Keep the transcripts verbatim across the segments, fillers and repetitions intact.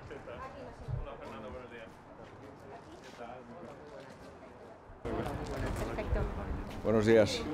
¿Qué tal? Hola Fernando, buenos días. ¿Qué tal? Perfecto. Buenos días.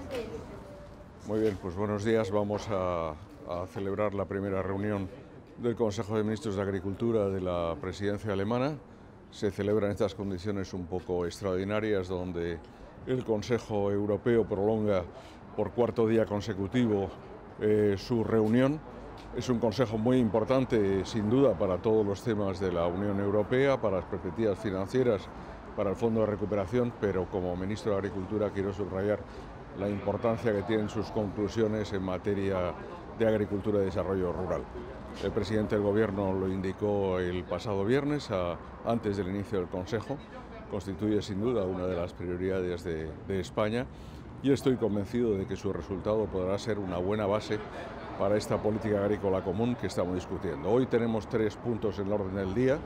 Muy bien, pues buenos días. Vamos a, a celebrar la primera reunión del Consejo de Ministros de Agricultura de la presidencia alemana. Se celebra en estas condiciones un poco extraordinarias, donde el Consejo Europeo prolonga por cuarto día consecutivo eh, su reunión. Es un consejo muy importante, sin duda, para todos los temas de la Unión Europea, para las perspectivas financieras, para el Fondo de Recuperación, pero como ministro de Agricultura quiero subrayar la importancia que tienen sus conclusiones en materia de agricultura y desarrollo rural. El presidente del Gobierno lo indicó el pasado viernes, a, antes del inicio del Consejo. Constituye sin duda una de las prioridades de, de España y estoy convencido de que su resultado podrá ser una buena base para esta política agrícola común que estamos discutiendo. Hoy tenemos tres puntos en el orden del día.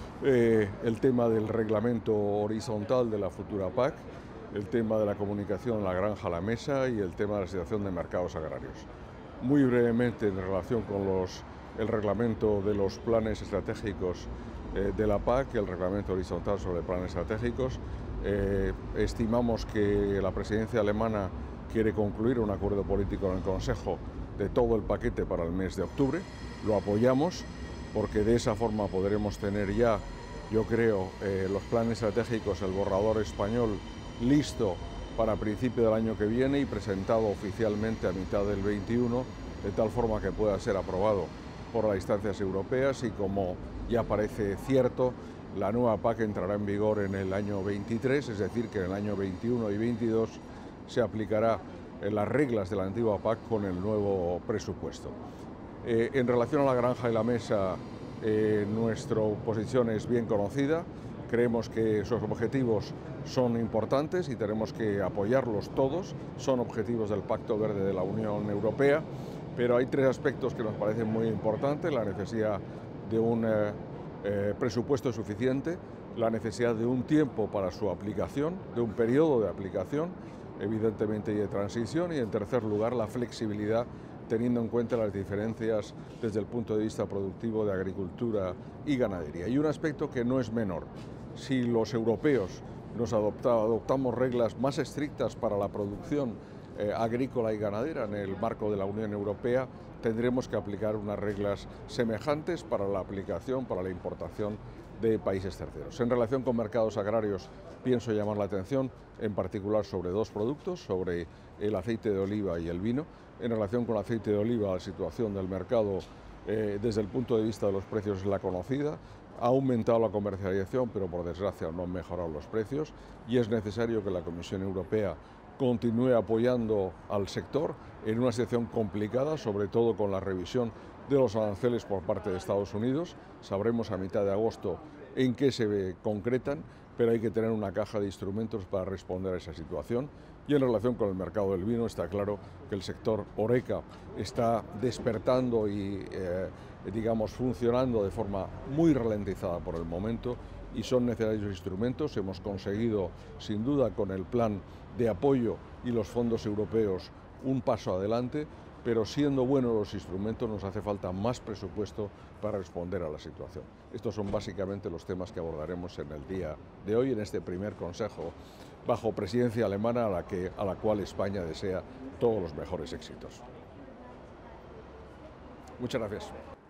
Eh, el tema del reglamento horizontal de la futura P A C, el tema de la comunicación La Granja a la Mesa y el tema de la situación de mercados agrarios. Muy brevemente, en relación con los, el reglamento de los planes estratégicos eh, de la P A C, el reglamento horizontal sobre planes estratégicos, eh, estimamos que la presidencia alemana quiere concluir un acuerdo político en el Consejo de todo el paquete para el mes de octubre. Lo apoyamos porque de esa forma podremos tener ya, yo creo, eh, los planes estratégicos, el borrador español listo para principio del año que viene y presentado oficialmente a mitad del veintiuno, de tal forma que pueda ser aprobado por las instancias europeas y, como ya parece cierto, la nueva P A C entrará en vigor en el año veintitrés, es decir, que en el año veintiuno y veintidós se aplicará en las reglas de la antigua P A C con el nuevo presupuesto. Eh, en relación a la granja y la mesa, eh, nuestra posición es bien conocida. Creemos que esos objetivos son importantes y tenemos que apoyarlos todos. Son objetivos del Pacto Verde de la Unión Europea, pero hay tres aspectos que nos parecen muy importantes: la necesidad de un eh, eh, presupuesto suficiente, la necesidad de un tiempo para su aplicación, de un periodo de aplicación, evidentemente, y de transición, y en tercer lugar, la flexibilidad, teniendo en cuenta las diferencias desde el punto de vista productivo de agricultura y ganadería. Y un aspecto que no es menor: si los europeos nos adopta, adoptamos reglas más estrictas para la producción eh, agrícola y ganadera en el marco de la Unión Europea, tendremos que aplicar unas reglas semejantes para la aplicación, para la importación de países terceros. En relación con mercados agrarios, pienso llamar la atención en particular sobre dos productos, sobre el aceite de oliva y el vino. En relación con el aceite de oliva, la situación del mercado eh, desde el punto de vista de los precios es la conocida. Ha aumentado la comercialización, pero por desgracia no han mejorado los precios, y es necesario que la Comisión Europea continúe apoyando al sector en una situación complicada, sobre todo con la revisión de los aranceles por parte de Estados Unidos. Sabremos a mitad de agosto en qué se concretan, pero hay que tener una caja de instrumentos para responder a esa situación. Y en relación con el mercado del vino, está claro que el sector Horeca está despertando y, eh, digamos, funcionando de forma muy ralentizada por el momento, y son necesarios instrumentos. Hemos conseguido, sin duda, con el plan de apoyo y los fondos europeos, un paso adelante, pero siendo buenos los instrumentos nos hace falta más presupuesto para responder a la situación. Estos son básicamente los temas que abordaremos en el día de hoy, en este primer Consejo bajo presidencia alemana, a la, que, a la cual España desea todos los mejores éxitos. Muchas gracias.